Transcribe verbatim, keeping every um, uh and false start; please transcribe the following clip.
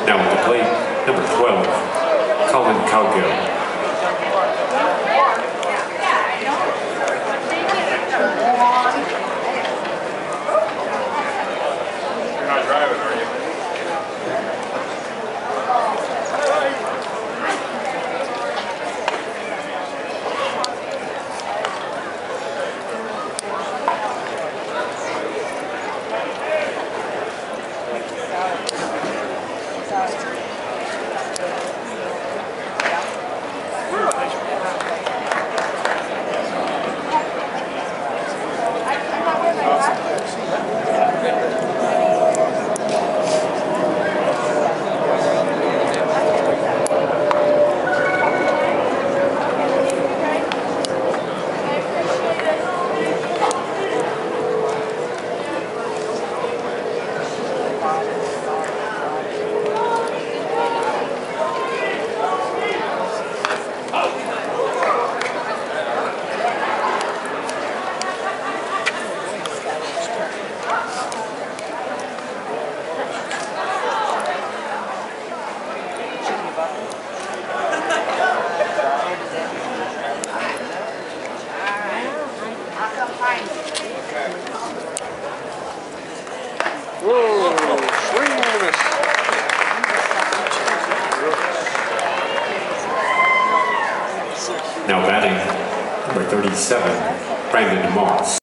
Now with the plate, number twelve, Colin Cowgill. You're not driving, are you? Whoa, swing and a miss. Now batting, number thirty-seven, Brandon Moss.